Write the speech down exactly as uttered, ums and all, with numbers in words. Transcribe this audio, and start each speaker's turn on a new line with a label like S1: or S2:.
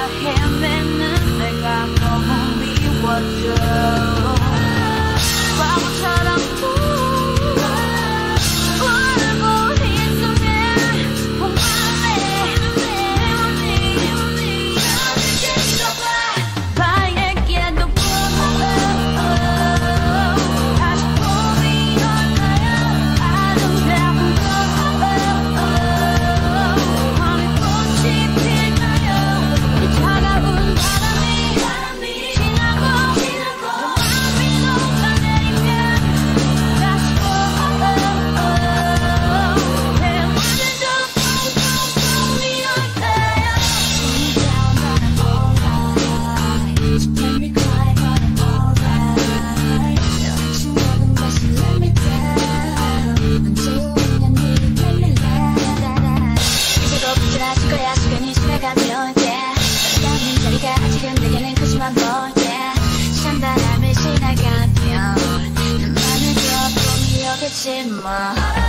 S1: 헤매는 내가 너무 미워져. 바보처럼 울고 있으면 고마워. 바에게도 다시 봄이 올까요? 아름다운 꽃이 필까요? 차가운 바람이 지나고 마음이 녹아내리면 다시 봄이 올까요?
S2: So make me cry, but I'm alright. So loving just let me down. Until when you need make me laugh. 이제도 부지런하실 거야. 시간이 지나가면 yeah. 남는 자리가 아직은 내게는 크지만 뭐 yeah. 시간 바람을 지나가면 나만을 조금 이어겠지 뭐.